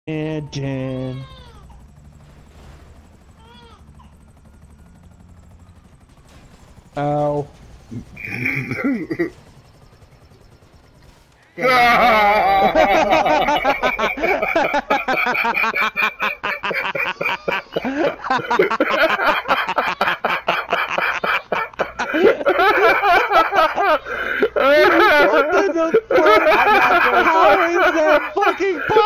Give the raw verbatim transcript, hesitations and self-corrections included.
Imagine. Ow. What the fuck? How is that fucking possible?